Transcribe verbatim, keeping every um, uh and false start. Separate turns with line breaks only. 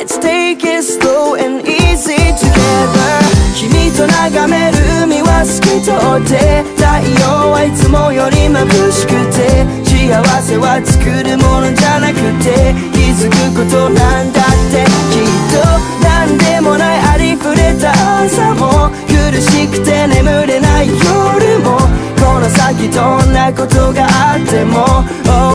Let's take it slow and easy together 君と眺める海は透き通って太陽はいつもより眩しくて幸せは作るものじゃなくて気づくことなんだってきっと